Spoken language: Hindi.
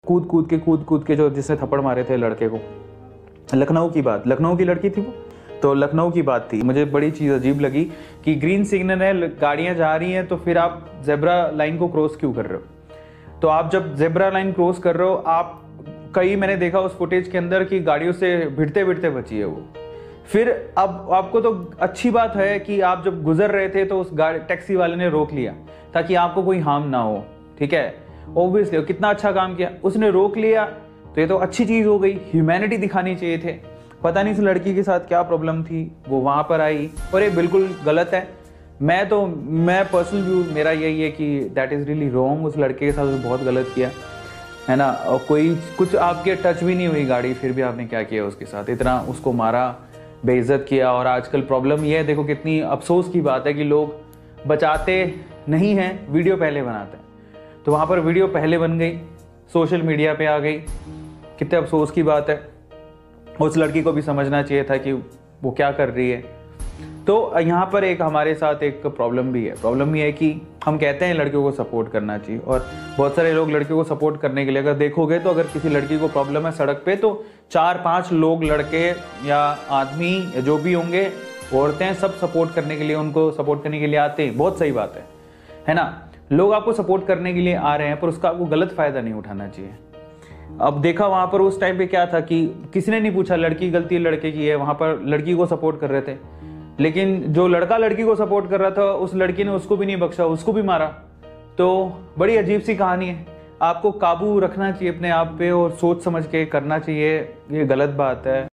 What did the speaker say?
कूद कूद के जो जिसने थप्पड़ मारे थे लड़के को, लखनऊ की लड़की थी वो, तो लखनऊ की बात थी। मुझे बड़ी चीज़ अजीब लगी कि ग्रीन सिग्नल है, गाड़ियां जा रही हैं, तो फिर आप जेब्रा लाइन को क्रॉस क्यों कर रहे हो? तो आप जब जेब्रा लाइन क्रॉस कर रहे हो, आप मैंने देखा उस फुटेज के अंदर कि गाड़ियों से भिड़ते भिड़ते बची है वो। फिर अब आपको तो अच्छी बात है कि आप जब गुजर रहे थे तो उस टैक्सी वाले ने रोक लिया ताकि आपको कोई हार्म ना हो, ठीक है, ऑब्वियसली कितना अच्छा काम किया उसने, रोक लिया, तो ये तो अच्छी चीज़ हो गई, ह्यूमैनिटी दिखानी चाहिए थे। पता नहीं इस लड़की के साथ क्या प्रॉब्लम थी, वो वहाँ पर आई और ये बिल्कुल गलत है। मैं पर्सनल व्यू मेरा यही है कि दैट इज़ रियली रॉन्ग, उस लड़के के साथ बहुत गलत किया है ना। और कोई कुछ आपके टच भी नहीं हुई गाड़ी, फिर भी आपने क्या किया उसके साथ, इतना उसको मारा, बेइज्जत किया। और आजकल प्रॉब्लम ये है, देखो कितनी अफसोस की बात है कि लोग बचाते नहीं हैं, वीडियो पहले बनाते हैं। तो वहाँ पर वीडियो पहले बन गई, सोशल मीडिया पे आ गई, कितने अफसोस की बात है। उस लड़की को भी समझना चाहिए था कि वो क्या कर रही है। तो यहाँ पर एक हमारे साथ एक प्रॉब्लम भी है। प्रॉब्लम ये है कि हम कहते हैं लड़कियों को सपोर्ट करना चाहिए, और बहुत सारे लोग लड़कियों को सपोर्ट करने के लिए, अगर देखोगे तो अगर किसी लड़की को प्रॉब्लम है सड़क पे, तो 4-5 लोग, लड़के या आदमी या जो भी होंगे, औरतें, सब सपोर्ट करने के लिए, उनको सपोर्ट करने के लिए आते हैं। बहुत सही बात है ना। लोग आपको सपोर्ट करने के लिए आ रहे हैं, पर उसका आपको गलत फायदा नहीं उठाना चाहिए। अब देखा वहां पर उस टाइम पे क्या था कि किसी ने नहीं पूछा लड़की गलती है लड़के की है, वहां पर लड़की को सपोर्ट कर रहे थे, लेकिन जो लड़का लड़की को सपोर्ट कर रहा था उस लड़की ने उसको भी नहीं बख्शा, उसको भी मारा। तो बड़ी अजीब सी कहानी है। आपको काबू रखना चाहिए अपने आप पे और सोच समझ के करना चाहिए, ये गलत बात है।